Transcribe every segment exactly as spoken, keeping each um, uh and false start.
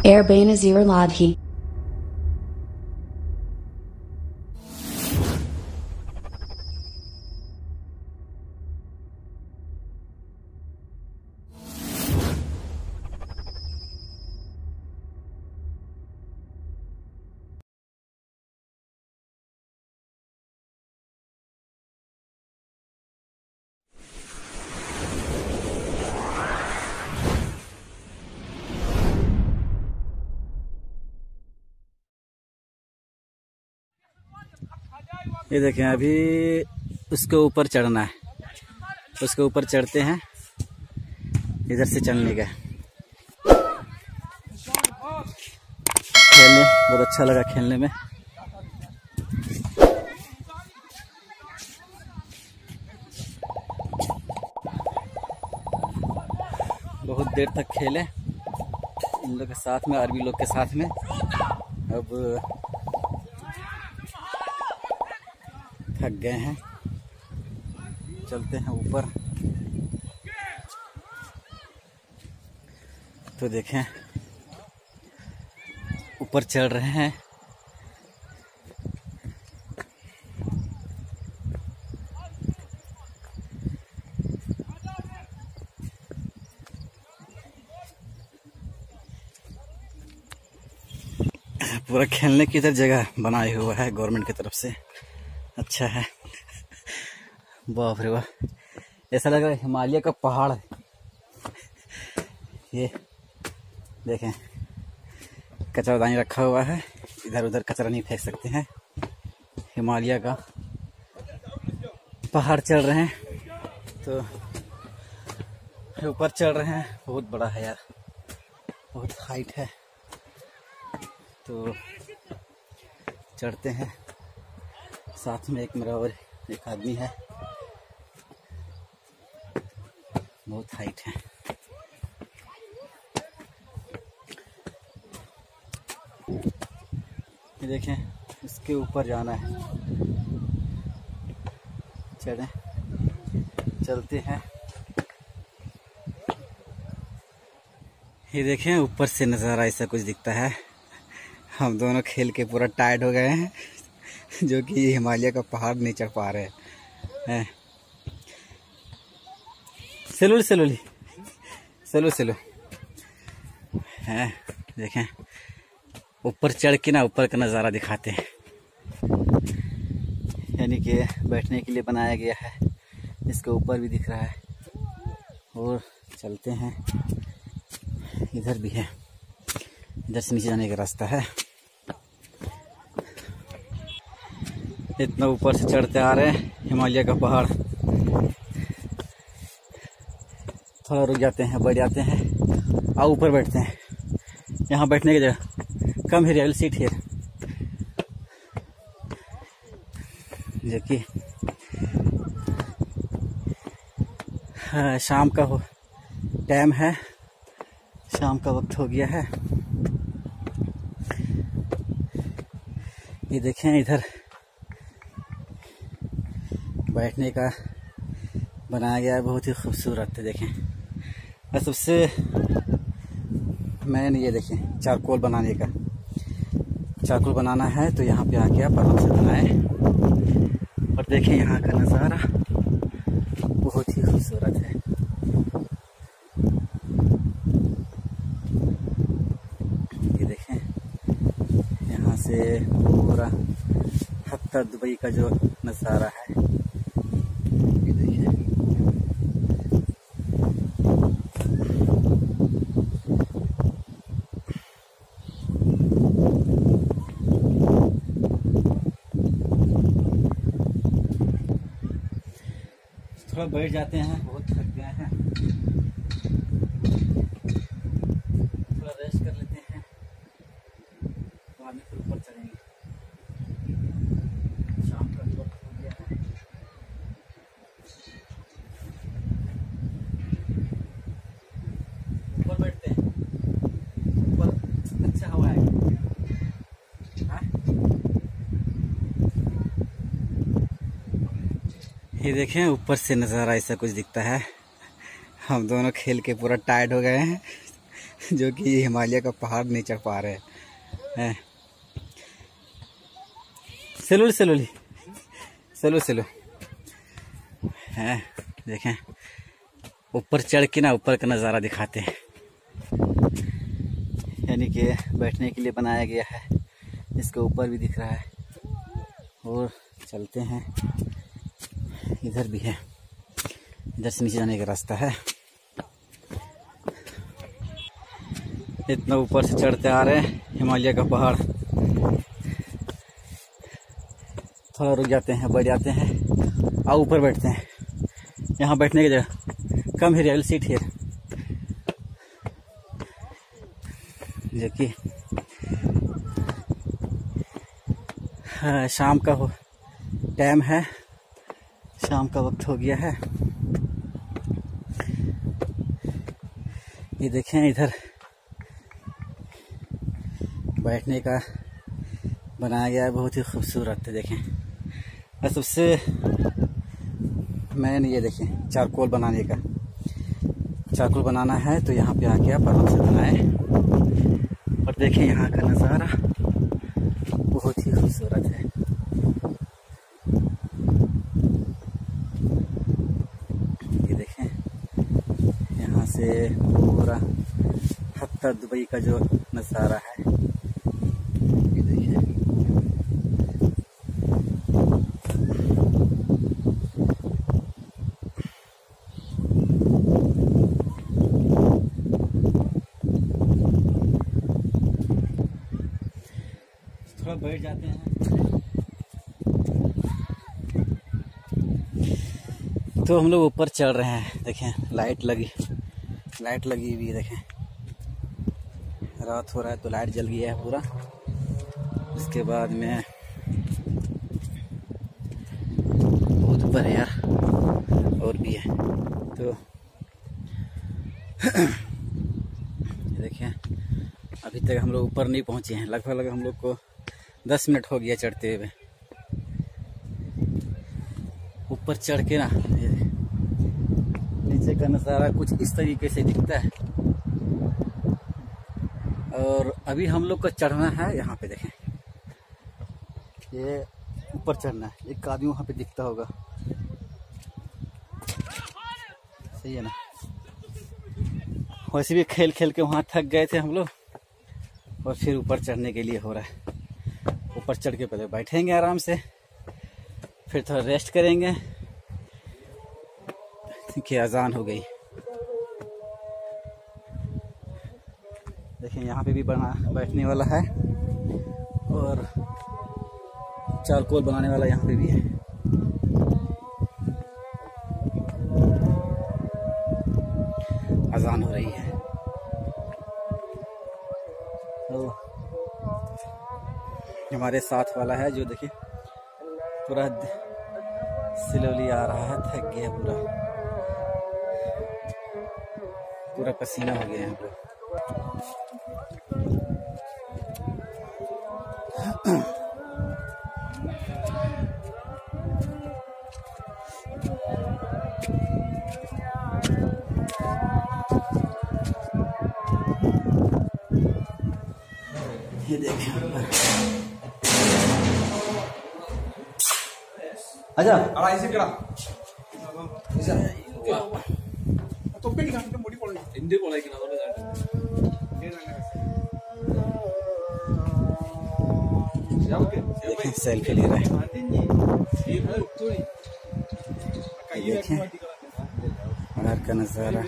Erbenazir Ladhi. ये देखें, अभी उसके ऊपर चढ़ना है। उसके ऊपर चढ़ते हैं, इधर से चलने का। खेलने बहुत अच्छा लगा, खेलने में। बहुत देर तक खेले इन लोग के साथ में, अरबी लोग के साथ में। अब थक गए हैं, चलते हैं ऊपर। तो देखें, ऊपर चढ़ रहे हैं। पूरा खेलने की इधर जगह बनाया हुआ है गवर्नमेंट की तरफ से, अच्छा है। बाप रे वाह, ऐसा लग रहा है हिमालय का पहाड़ है। ये देखें, कचरादानी रखा हुआ है, इधर उधर कचरा नहीं फेंक सकते हैं। हिमालय का पहाड़ चढ़ रहे हैं, तो ऊपर चढ़ रहे हैं। बहुत बड़ा है यार, बहुत हाइट है। तो चढ़ते हैं, साथ में एक मेरा और एक आदमी है। बहुत हाइट है। ये देखें, इसके ऊपर जाना है। चढ़े, चलते हैं। ये देखें, ऊपर से नज़ारा ऐसा कुछ दिखता है। हम दोनों खेल के पूरा टायर्ड हो गए हैं, जो कि हिमालय का पहाड़ नहीं चढ़ पा रहे हैं। सेलुल सेलुल सेलु सेलु हैं। देखें, ऊपर चढ़ के ना ऊपर का नज़ारा दिखाते हैं। यानी कि बैठने के लिए बनाया गया है। इसके ऊपर भी दिख रहा है। और चलते हैं, इधर भी है, इधर से नीचे जाने का रास्ता है। इतना ऊपर से चढ़ते आ रहे हैं हिमालय का पहाड़। थोड़ा रुक जाते हैं, बैठ जाते हैं और ऊपर बैठते हैं। यहाँ बैठने की जगह कम है, रियल सीट है। जो कि शाम का हो टाइम है, शाम का वक्त हो गया है। ये देखें, इधर बैठने का बनाया गया है, बहुत ही खूबसूरत है। देखें, और सबसे मेन ये देखें, चारकोल बनाने का। चारकोल बनाना है तो यहाँ पे आके आप आराम से बनाएं। और देखें, यहाँ का नज़ारा बहुत ही खूबसूरत है। ये देखें, यहाँ से पूरा हत्ता दुबई का जो नज़ारा है, ये देखिए। थोड़ा बैठ जाते हैं, बहुत थक गए हैं। थोड़ा रेस्ट कर लेते हैं, बाद में फिर ऊपर चढ़ेंगे। शाम का वक्त हो गया है। ऊपर बैठते हैं, ऊपर अच्छा हवा है। ये देखें, ऊपर से नज़ारा ऐसा कुछ दिखता है। हम दोनों खेल के पूरा टायर्ड हो गए हैं, जो कि हिमालय का पहाड़ नहीं चढ़ पा रहे हैं। सेलुल सेलुल सेलुल सेलुल हैं। देखें ऊपर चढ़ के ना ऊपर का नज़ारा दिखाते हैं, यानी कि बैठने के लिए बनाया गया है। इसके ऊपर भी दिख रहा है। और चलते हैं, इधर भी है, इधर से नीचे जाने का रास्ता है। इतना ऊपर से चढ़ते आ रहे हैं हिमालय का पहाड़। थोड़ा रुक जाते हैं, बैठ जाते हैं और ऊपर बैठते हैं। यहाँ बैठने की जगह कम है, रियल सीट है, जो कि शाम का हो टाइम है, शाम का वक्त हो गया है। ये देखें इधर बैठने का बनाया गया है, बहुत ही खूबसूरत है। देखें और सबसे मैन ये देखें चारकोल बनाने का, चारकोल बनाना है तो यहाँ पे आके आप आराम से बनाएं। और देखें यहाँ का नज़ारा बहुत ही खूबसूरत है। ये देखें यहाँ से पूरा हत्ता दुबई का जो नज़ारा है, ये देखिए। थोड़ा बैठ जाते हैं। तो हम लोग ऊपर चढ़ रहे हैं। देखें लाइट लगी लाइट लगी हुई है। देखें रात हो रहा है तो लाइट जल गया है पूरा। उसके बाद में बहुत ऊपर है यार, और भी है। तो देखिए अभी तक हम लोग ऊपर नहीं पहुंचे हैं। लगभग लगभग हम लोग को दस मिनट हो गया चढ़ते हुए। ऊपर चढ़ के ना नीचे का नज़ारा कुछ इस तरीके से दिखता है। और अभी हम लोग को चढ़ना है यहाँ पे। देखें ये ऊपर चढ़ना है। एक आदमी वहाँ पे दिखता होगा, सही है ना। वैसे भी खेल खेल के वहाँ थक गए थे हम लोग, और फिर ऊपर चढ़ने के लिए हो रहा है। ऊपर चढ़ के पहले बैठेंगे आराम से, फिर थोड़ा रेस्ट करेंगे कि अजान हो गई। देखिए यहाँ पे भी बना बैठने वाला है, और चारकोल बनाने वाला यहाँ पे भी है। अजान हो रही है। तो हमारे साथ वाला है जो देखिए पूरा स्लोली आ रहा है, थक गया पूरा, पूरा पसीना हो गया है हम लोग। ये देखें अच्छा देखें सेल्फी ले रहे हैं। देखें बाहर का नज़ारा।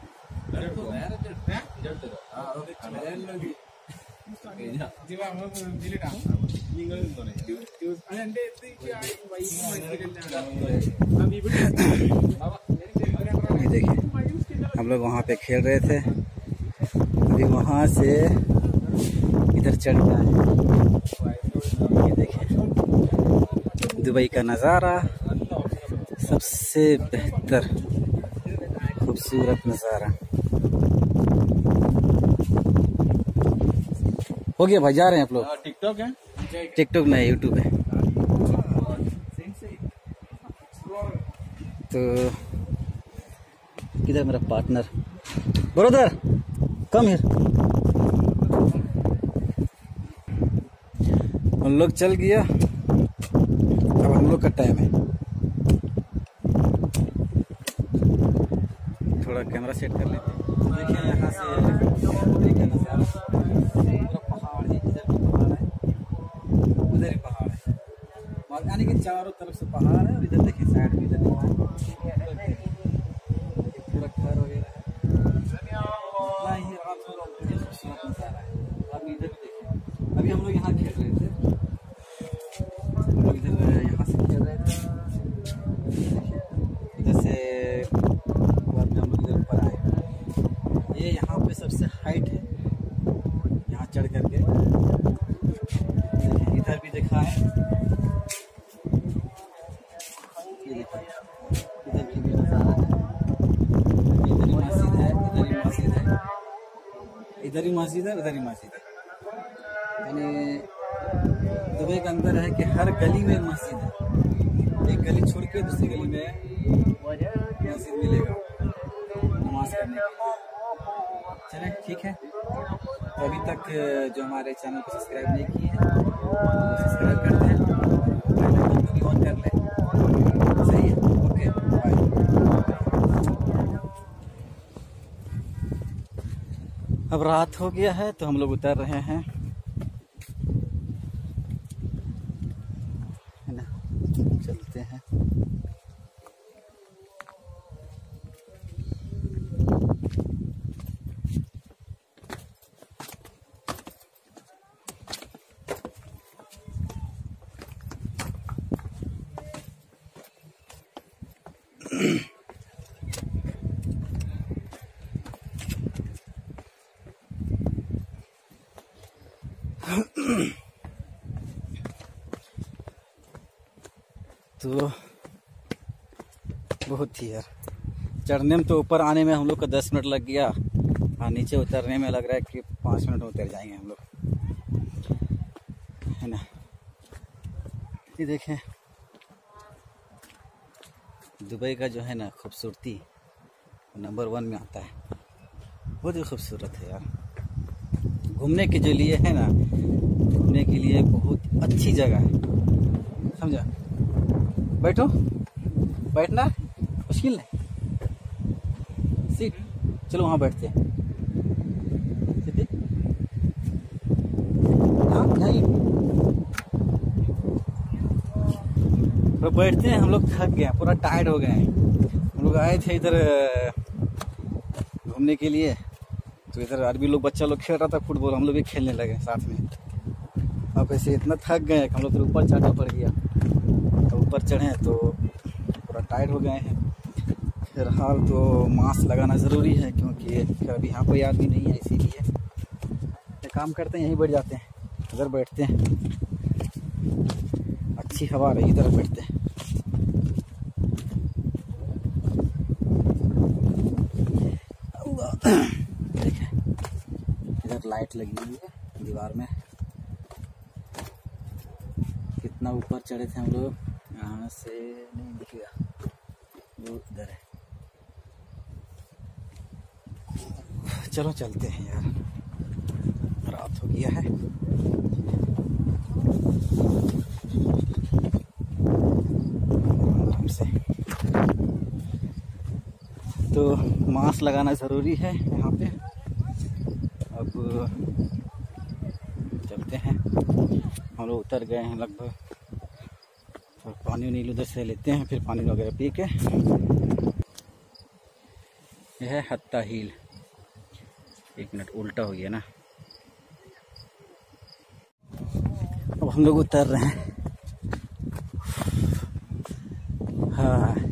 ये देखिए हम लोग वहाँ पे खेल रहे थे, अभी वहाँ से इधर चढ़ गए हैं। ये देखिए दुबई का नज़ारा, सबसे बेहतर खूबसूरत नज़ारा। हो गया भाई, जा रहे हैं आप लोग? टिकटॉक है? टिकटॉक नहीं, यूट्यूब है। तो किधर मेरा पार्टनर ब्रदर? Come here. हम लोग चल गया, अब हम लोग का टाइम है। थोड़ा कैमरा सेट कर लेते हैं। देखिए यहाँ से पूरा पहाड़ है, इधर भी पहाड़ है, उधर भी पहाड़ है, यानी कि चारों तरफ से पहाड़ है। और इधर देखिए साइड में, इधर पूरा घर वगैरह है। इतना ही रात हो रहा है। अभी इधर भी देखिए, अभी हम लोग यहाँ खेल रहे थे, हम लोग इधर यहाँ से खेल रहे थे, इधर से बाद में हम लोग इधर ऊपर आए। ये यहाँ पे सबसे हाइट है, यहाँ चढ़ करके इधर भी देखा है, इधर भी नजारा है। इधर ही मस्जिद है, इधर ही मस्जिद है, इधर ही मस्जिद है, उधर ही मस्जिद है। यानी दुबई के अंदर है कि हर गली में मस्जिद है। एक गली छोड़ के दूसरी गली में मस्जिद मिलेगा नमाज करने के लिए। चलें ठीक है। तो अभी तक जो हमारे चैनल को सब्सक्राइब नहीं किए हैं, सब्सक्राइब करते हैं, बेल भी ऑन कर लें। सही है, ओके बाय। अब रात हो गया है तो हम लोग उतर रहे हैं, है ना, चलते हैं। तो बहुत ही यार, चढ़ने में तो ऊपर आने में हम लोग को दस मिनट लग गया, और नीचे उतरने में लग रहा है कि पाँच मिनट में उतर जाएंगे हम लोग, है ना। ये देखें दुबई का जो है ना खूबसूरती नंबर वन में आता है। बहुत ही खूबसूरत है यार, घूमने के जो लिए है ना, घूमने के लिए बहुत अच्छी जगह है, समझा। बैठो, बैठना मुश्किल है, सीट, चलो वहाँ बैठते हैं। हाँ नहीं, तो बैठते हैं। हम लोग थक गए, पूरा टायर्ड हो गए हैं। हम लोग आए थे इधर घूमने के लिए, तो इधर अरबी लोग, बच्चा लोग खेल रहा था फुटबॉल, हम लोग भी खेलने लगे साथ में। अब ऐसे इतना थक गए कि हम लोग फिर ऊपर चढ़ना पड़ गया। तो ऊपर चढ़े तो पूरा टायर्ड हो गए हैं। फिर हाल तो मास्क लगाना ज़रूरी है, क्योंकि फिर अभी यहाँ कोई आदमी नहीं है, इसीलिए एक काम करते हैं, यहीं बैठ जाते हैं, इधर बैठते हैं, अच्छी हवा रही, इधर बैठते हैं। देखिए इधर लाइट लगी हुई है दीवार में। कितना ऊपर चढ़े थे हम लोग, यहाँ से नहीं दिखेगा, वो इधर है। चलो चलते हैं यार, रात हो गया है। आराम से, तो मास्क लगाना ज़रूरी है यहाँ पे। अब चलते हैं, हम लोग उतर गए हैं लगभग, और पानी वानी उधर से लेते हैं, फिर पानी वगैरह पी के। यह है हत्ता हिल। एक मिनट, उल्टा हो गया ना। अब हम लोग उतर रहे हैं। हाँ